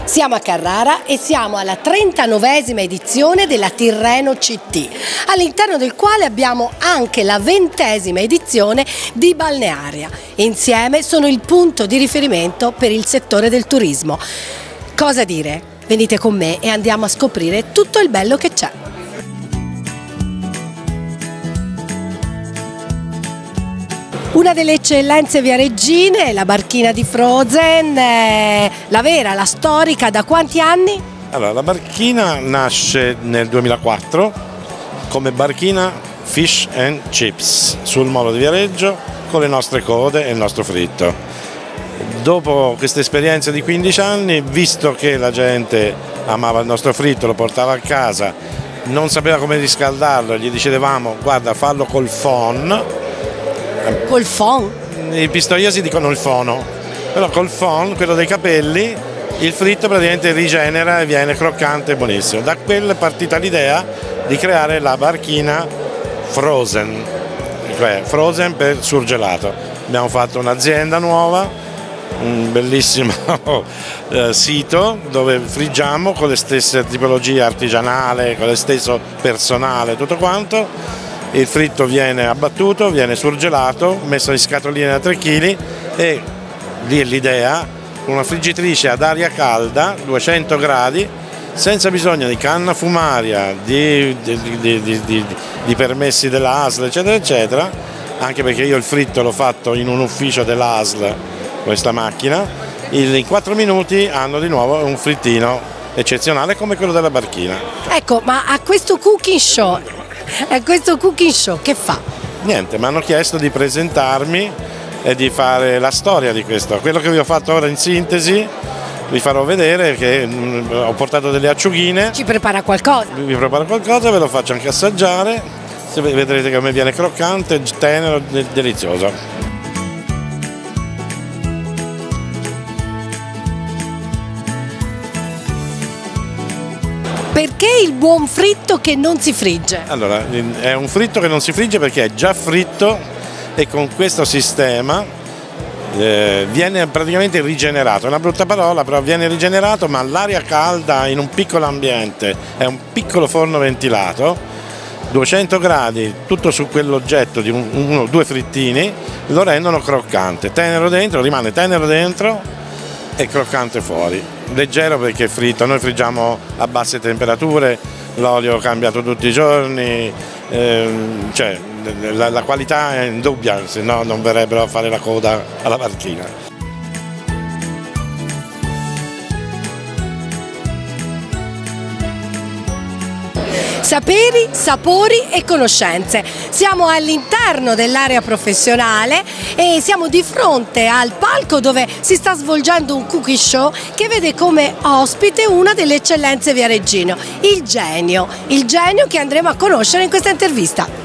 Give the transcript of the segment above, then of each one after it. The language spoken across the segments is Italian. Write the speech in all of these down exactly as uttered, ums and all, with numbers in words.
Siamo a Carrara e siamo alla trentanovesima edizione della Tirreno C T, all'interno del quale abbiamo anche la ventesima edizione di Balnearia. Insieme sono il punto di riferimento per il settore del turismo. Cosa dire? Venite con me e andiamo a scoprire tutto il bello che c'è. Una delle eccellenze viareggine, la barchina di Frozen, eh, la vera, la storica, da quanti anni? Allora, la barchina nasce nel duemilaquattro come barchina Fish and Chips sul molo di Viareggio con le nostre code e il nostro fritto. Dopo questa esperienza di quindici anni, visto che la gente amava il nostro fritto, lo portava a casa, non sapeva come riscaldarlo, gli dicevamo guarda fallo col phon. Col phon? I pistoiesi dicono il fono, però col phon, quello dei capelli, il fritto praticamente rigenera e viene croccante e buonissimo. Da quello è partita l'idea di creare la barchina Frozen, cioè Frozen per surgelato. Abbiamo fatto un'azienda nuova, un bellissimo sito dove friggiamo con le stesse tipologie artigianale, con lo stesso personale, tutto quanto. Il fritto viene abbattuto, viene surgelato, messo in scatoline da tre chili e lì è l'idea, una friggitrice ad aria calda, duecento gradi, senza bisogno di canna fumaria, di, di, di, di, di, di permessi dell'A S L eccetera eccetera, anche perché io il fritto l'ho fatto in un ufficio dell'A S L, questa macchina, in quattro minuti hanno di nuovo un frittino eccezionale come quello della barchina. Ecco, ma a questo cooking show... E questo cooking show che fa? Niente, mi hanno chiesto di presentarmi e di fare la storia di questo. Quello che vi ho fatto ora in sintesi vi farò vedere che mh, ho portato delle acciughine. Ci prepara qualcosa? Vi preparo qualcosa, ve lo faccio anche assaggiare, se vedrete come viene croccante, tenero, delizioso. Perché il buon fritto che non si frigge? Allora, è un fritto che non si frigge perché è già fritto e con questo sistema eh, viene praticamente rigenerato. È una brutta parola, però viene rigenerato, ma all'aria calda in un piccolo ambiente, è un piccolo forno ventilato, duecento gradi, tutto su quell'oggetto di uno o due frittini, lo rendono croccante. Tenero dentro, rimane tenero dentro e croccante fuori. Leggero perché è fritto, noi friggiamo a basse temperature, l'olio cambiato tutti i giorni, ehm, cioè la, la qualità è indubbia, se no non verrebbero a fare la coda alla barchina. Saperi, sapori e conoscenze. Siamo all'interno dell'area professionale e siamo di fronte al palco dove si sta svolgendo un cooking show che vede come ospite una delle eccellenze viareggine, il genio, il genio che andremo a conoscere in questa intervista.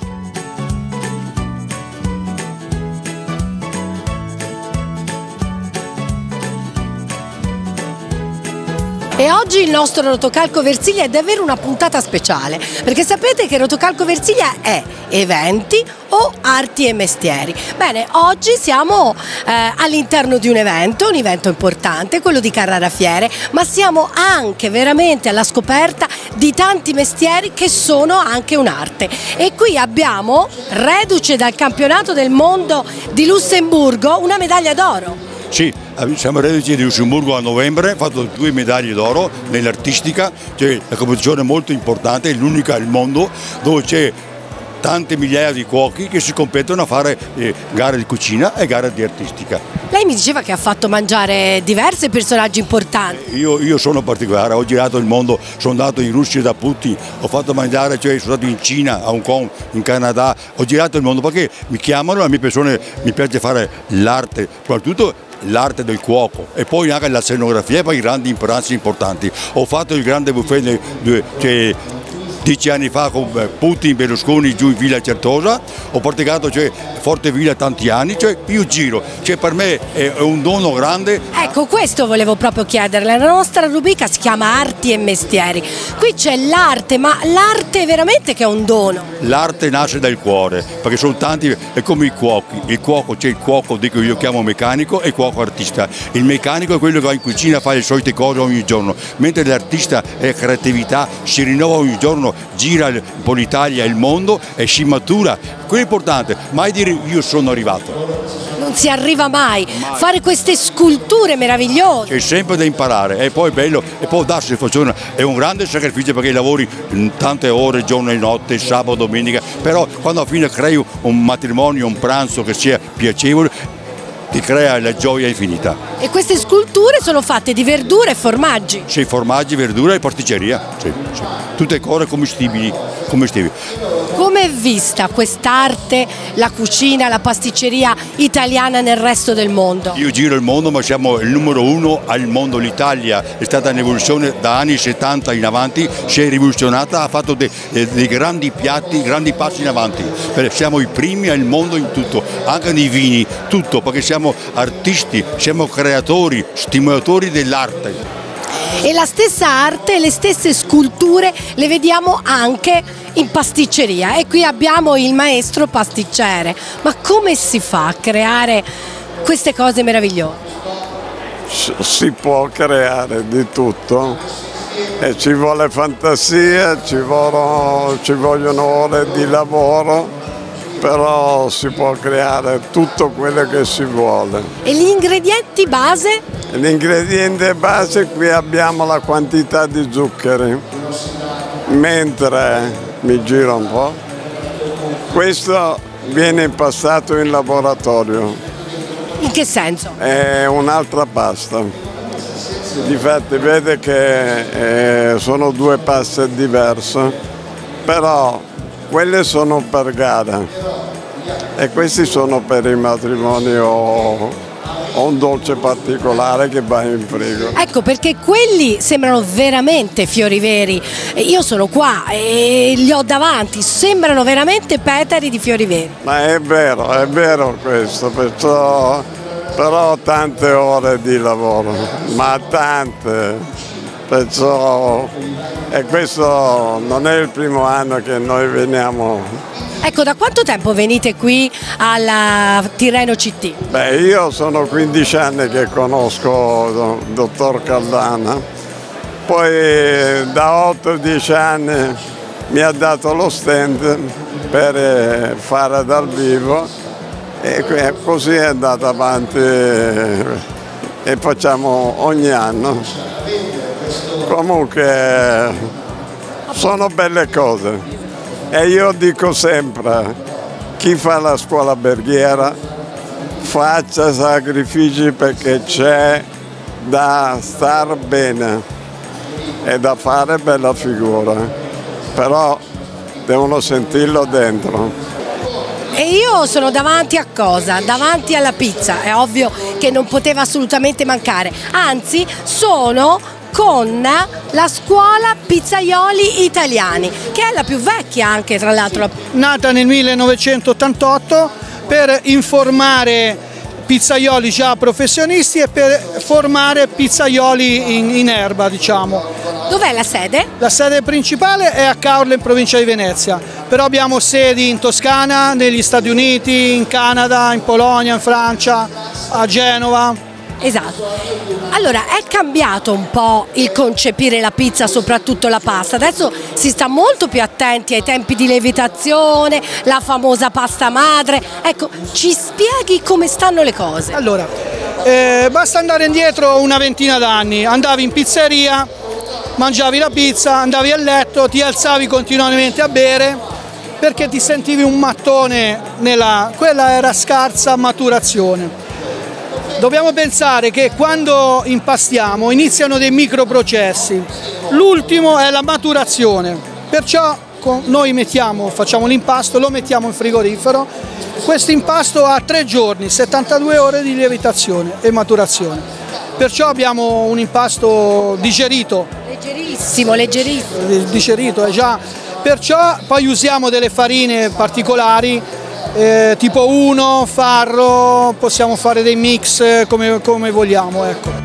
E oggi il nostro Rotocalco Versilia è davvero una puntata speciale, perché sapete che Rotocalco Versilia è eventi o arti e mestieri. Bene, oggi siamo eh, all'interno di un evento, un evento importante, quello di Carrara Fiere, ma siamo anche veramente alla scoperta di tanti mestieri che sono anche un'arte. E qui abbiamo, reduce dal campionato del mondo di Lussemburgo, una medaglia d'oro. Sì, siamo reduci di Lussemburgo a novembre, ho fatto due medaglie d'oro nell'artistica, cioè la competizione è molto importante, è l'unica al mondo dove c'è tante migliaia di cuochi che si competono a fare eh, gare di cucina e gare di artistica. Lei mi diceva che ha fatto mangiare diversi personaggi importanti. Io, io sono particolare, ho girato il mondo, sono andato in Russia da Putin, ho fatto mangiare, cioè sono stato in Cina, a Hong Kong, in Canada, ho girato il mondo perché mi chiamano, a me persone mi piace fare l'arte, soprattutto l'arte del cuoco e poi anche la scenografia per i grandi pranzi importanti. Ho fatto il grande buffet di, di, dieci anni fa con Putin, Berlusconi giù in Villa Certosa, ho praticato cioè, Fortevilla tanti anni, cioè io giro, cioè, per me è un dono grande. Ecco, questo volevo proprio chiederle, la nostra rubrica si chiama Arti e Mestieri, qui c'è l'arte, ma l'arte veramente che è un dono? L'arte nasce dal cuore, perché sono tanti, è come i cuochi, il cuoco c'è il cuoco, dico io chiamo meccanico, e il cuoco artista. Il meccanico è quello che va in cucina a fare le solite cose ogni giorno, mentre l'artista è creatività, si rinnova ogni giorno, gira un po' l'Italia e il mondo e si matura. Quello è importante, mai dire io sono arrivato. Non si arriva mai. mai. Fare queste sculture meravigliose. C'è sempre da imparare e poi è bello, e poi darsi funziona. È un grande sacrificio perché lavori tante ore, giorno e notte, sabato, domenica, però quando alla fine crei un matrimonio, un pranzo che sia piacevole, ti crea la gioia infinita. E queste sculture sono fatte di verdure e formaggi? Sì, formaggi, verdura e pasticceria, sì, sì. Tutte cose commestibili, commestibili. Come è vista quest'arte, la cucina, la pasticceria italiana nel resto del mondo? Io giro il mondo, ma siamo il numero uno al mondo. L'Italia è stata un'evoluzione da anni settanta in avanti, si è rivoluzionata, ha fatto dei, dei grandi piatti, grandi passi in avanti. Siamo i primi al mondo in tutto, anche nei vini, tutto, perché siamo artisti, siamo creatori, stimolatori dell'arte. E la stessa arte, le stesse sculture le vediamo anche in pasticceria, e qui abbiamo il maestro pasticcere. Ma come si fa a creare queste cose meravigliose? Si può creare di tutto e ci vuole fantasia, ci vogliono, ci vogliono ore di lavoro, però si può creare tutto quello che si vuole. E gli ingredienti base? L'ingrediente base, qui abbiamo la quantità di zuccheri, mentre mi giro un po', questo viene impastato in laboratorio. In che senso? È un'altra pasta. Difatti vede che eh, sono due paste diverse, però quelle sono per gara e questi sono per i matrimoni o, o un dolce particolare che va in frigo. Ecco, perché quelli sembrano veramente fiori veri. Io sono qua e li ho davanti, sembrano veramente petali di fiori veri. Ma è vero, è vero questo, perciò, però tante ore di lavoro, ma tante. Perciò, e questo non è il primo anno che noi veniamo. Ecco, da quanto tempo venite qui alla Tirreno C T? Beh, io sono quindici anni che conosco il dottor Caldana, poi da otto dieci anni mi ha dato lo stand per fare dal vivo e così è andato avanti e facciamo ogni anno. Comunque sono belle cose e io dico sempre, chi fa la scuola alberghiera faccia sacrifici perché c'è da star bene e da fare bella figura, però devono sentirlo dentro. E io sono davanti a cosa? Davanti alla pizza, è ovvio che non poteva assolutamente mancare, anzi sono con la scuola Pizzaioli Italiani, che è la più vecchia anche tra l'altro. Nata nel millenovecentottantotto per informare pizzaioli già professionisti e per formare pizzaioli in, in erba, diciamo. Dov'è la sede? La sede principale è a Caorle in provincia di Venezia, però abbiamo sedi in Toscana, negli Stati Uniti, in Canada, in Polonia, in Francia, a Genova. Esatto. Allora, è cambiato un po' il concepire la pizza, soprattutto la pasta. Adesso si sta molto più attenti ai tempi di lievitazione, la famosa pasta madre. Ecco, ci spieghi come stanno le cose? Allora, eh, basta andare indietro una ventina d'anni. Andavi in pizzeria, mangiavi la pizza, andavi a letto, ti alzavi continuamente a bere perché ti sentivi un mattone nella... quella era scarsa maturazione. Dobbiamo pensare che quando impastiamo iniziano dei microprocessi, l'ultimo è la maturazione, perciò noi mettiamo, facciamo l'impasto, lo mettiamo in frigorifero, questo impasto ha tre giorni, settantadue ore di lievitazione e maturazione, perciò abbiamo un impasto digerito. Leggerissimo, leggerissimo. Digerito, è già perciò poi usiamo delle farine particolari, eh, tipo uno, farro, possiamo fare dei mix come, come vogliamo, ecco.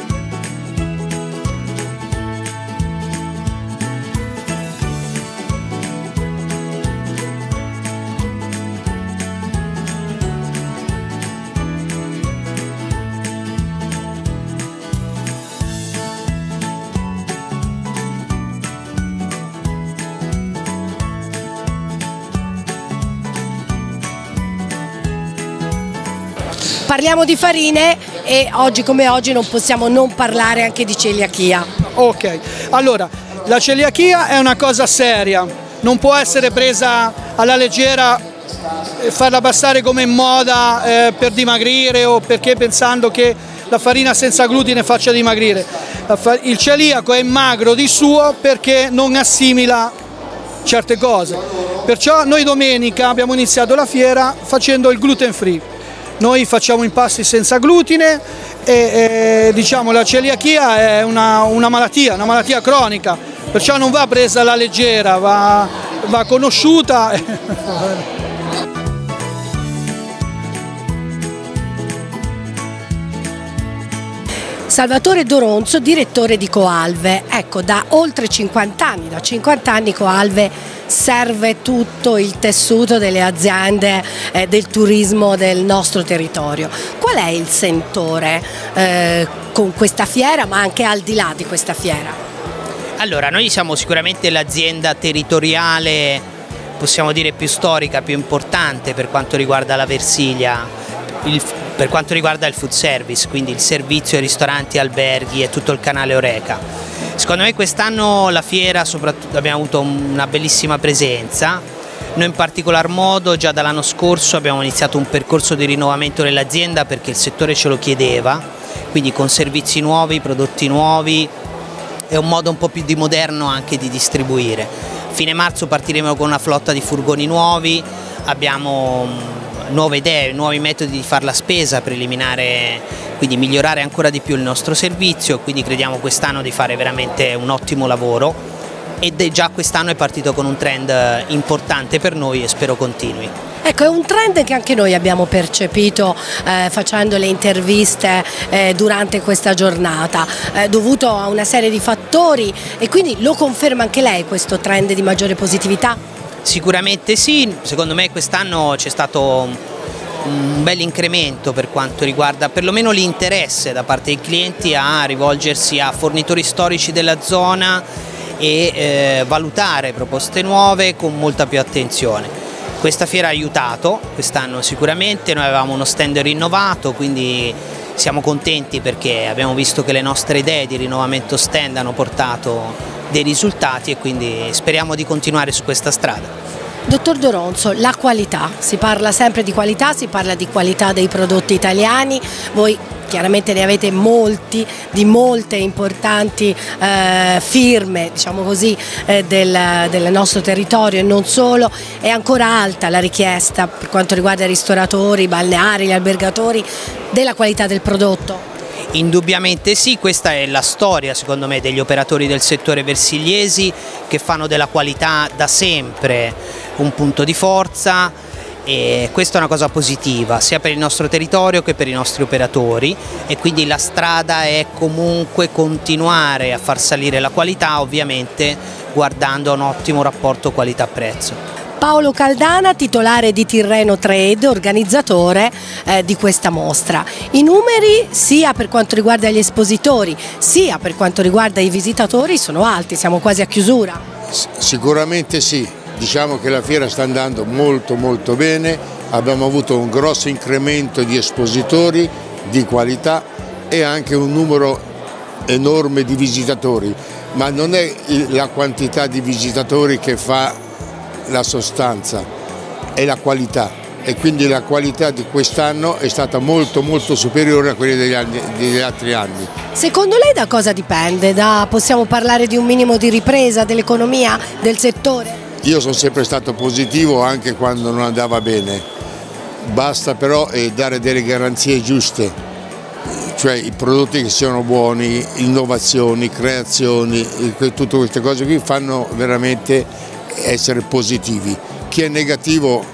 Parliamo di farine e oggi come oggi non possiamo non parlare anche di celiachia. Ok, allora la celiachia è una cosa seria, non può essere presa alla leggera e farla passare come moda eh, per dimagrire o perché pensando che la farina senza glutine faccia dimagrire. Il celiaco è magro di suo perché non assimila certe cose, perciò noi domenica abbiamo iniziato la fiera facendo il gluten free. Noi facciamo impasti senza glutine e, e diciamo la celiachia è una, una malattia, una malattia cronica, perciò non va presa alla leggera, va, va conosciuta. Salvatore Doronzo, direttore di Coalve. Ecco, da oltre cinquanta anni, da cinquanta anni Coalve serve tutto il tessuto delle aziende eh, del turismo del nostro territorio. Qual è il sentore eh, con questa fiera, ma anche al di là di questa fiera? Allora, noi siamo sicuramente l'azienda territoriale, possiamo dire più storica, più importante per quanto riguarda la Versilia, il, per quanto riguarda il food service, quindi il servizio ai ristoranti, alberghi e tutto il canale Oreca. Secondo me quest'anno la fiera soprattutto abbiamo avuto una bellissima presenza. Noi in particolar modo già dall'anno scorso abbiamo iniziato un percorso di rinnovamento dell'azienda perché il settore ce lo chiedeva, quindi con servizi nuovi, prodotti nuovi e un modo un po' più di moderno anche di distribuire. Fine marzo partiremo con una flotta di furgoni nuovi, abbiamo nuove idee, nuovi metodi di fare la spesa per eliminare, quindi migliorare ancora di più il nostro servizio, quindi crediamo quest'anno di fare veramente un ottimo lavoro ed è già quest'anno è partito con un trend importante per noi e spero continui. Ecco, è un trend che anche noi abbiamo percepito eh, facendo le interviste eh, durante questa giornata, eh, dovuto a una serie di fattori, e quindi lo conferma anche lei questo trend di maggiore positività? Sicuramente sì, secondo me quest'anno c'è stato un bel incremento per quanto riguarda perlomeno l'interesse da parte dei clienti a rivolgersi a fornitori storici della zona e eh, valutare proposte nuove con molta più attenzione. Questa fiera ha aiutato quest'anno sicuramente, noi avevamo uno stand rinnovato, quindi siamo contenti perché abbiamo visto che le nostre idee di rinnovamento stand hanno portato dei risultati e quindi speriamo di continuare su questa strada. Dottor Doronzo, la qualità, si parla sempre di qualità, si parla di qualità dei prodotti italiani, voi chiaramente ne avete molti, di molte importanti eh, firme, diciamo così, eh, del, del nostro territorio e non solo. È ancora alta la richiesta per quanto riguarda i ristoratori, i balneari, gli albergatori, della qualità del prodotto? Indubbiamente sì, questa è la storia secondo me degli operatori del settore versigliesi che fanno della qualità da sempre un punto di forza e questa è una cosa positiva sia per il nostro territorio che per i nostri operatori e quindi la strada è comunque continuare a far salire la qualità, ovviamente guardando a un ottimo rapporto qualità-prezzo. Paolo Caldana, titolare di Tirreno Trade, organizzatore eh, di questa mostra. I numeri sia per quanto riguarda gli espositori sia per quanto riguarda i visitatori sono alti, siamo quasi a chiusura. Sicuramente sì, diciamo che la fiera sta andando molto molto bene, abbiamo avuto un grosso incremento di espositori di qualità e anche un numero enorme di visitatori, ma non è la quantità di visitatori che fa la sostanza, è la qualità e quindi la qualità di quest'anno è stata molto molto superiore a quella degli, anni, degli altri anni. Secondo lei da cosa dipende? Da, possiamo parlare di un minimo di ripresa dell'economia, del settore? Io sono sempre stato positivo anche quando non andava bene, basta però eh, dare delle garanzie giuste, cioè i prodotti che siano buoni, innovazioni, creazioni, tutte queste cose qui fanno veramente essere positivi, chi è negativo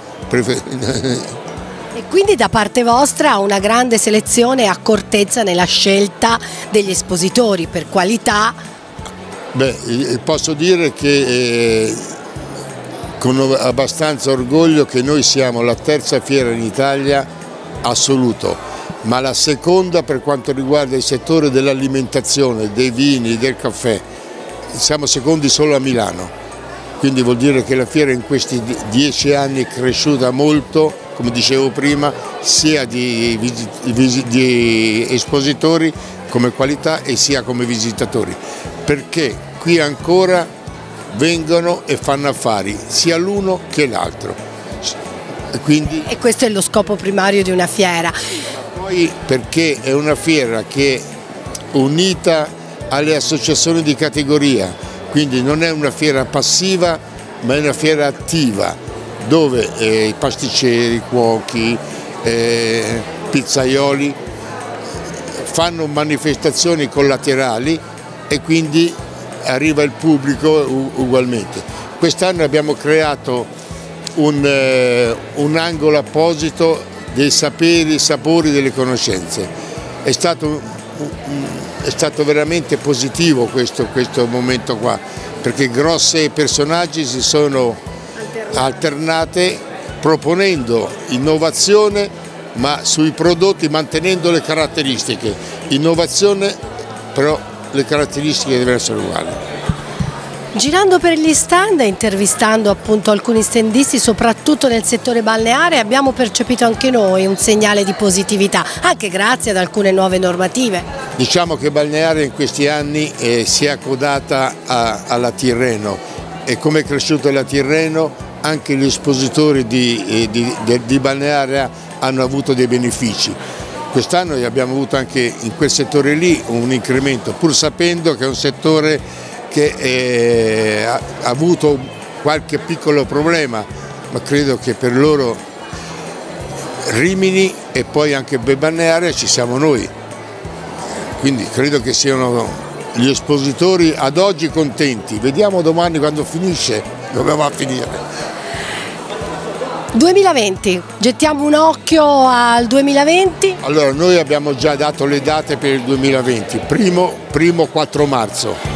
E quindi da parte vostra una grande selezione e accortezza nella scelta degli espositori per qualità. Beh, posso dire che eh, con abbastanza orgoglio che noi siamo la terza fiera in Italia assoluto, ma la seconda per quanto riguarda il settore dell'alimentazione, dei vini, del caffè. Siamo secondi solo a Milano, quindi vuol dire che la fiera in questi dieci anni è cresciuta molto, come dicevo prima, sia di, di espositori come qualità e sia come visitatori, perché qui ancora vengono e fanno affari sia l'uno che l'altro. Quindi, e questo è lo scopo primario di una fiera. Poi perché è una fiera che è unita alle associazioni di categoria, quindi non è una fiera passiva ma è una fiera attiva, dove eh, i pasticceri, cuochi, eh, pizzaioli fanno manifestazioni collaterali e quindi arriva il pubblico ugualmente. Quest'anno abbiamo creato un, eh, un angolo apposito dei saperi, sapori, delle conoscenze. È stato, è stato veramente positivo questo, questo momento qua, perché grossi personaggi si sono alternate proponendo innovazione ma sui prodotti mantenendo le caratteristiche. Innovazione però le caratteristiche devono essere uguali. Girando per gli stand e intervistando appunto alcuni standisti, soprattutto nel settore balneare, abbiamo percepito anche noi un segnale di positività, anche grazie ad alcune nuove normative. Diciamo che balneare in questi anni eh, si è accodata a, alla Tirreno, e come è cresciuta la Tirreno anche gli espositori di, eh, di, di, di balneare hanno avuto dei benefici. Quest'anno abbiamo avuto anche in quel settore lì un incremento, pur sapendo che è un settore che eh, ha avuto qualche piccolo problema, ma credo che per loro Rimini e poi anche balneare ci siamo noi, quindi credo che siano gli espositori ad oggi contenti. Vediamo domani quando finisce dove va a finire. duemilaventi, gettiamo un occhio al duemilaventi. Allora noi abbiamo già dato le date per il duemilaventi, primo, primo quattro marzo.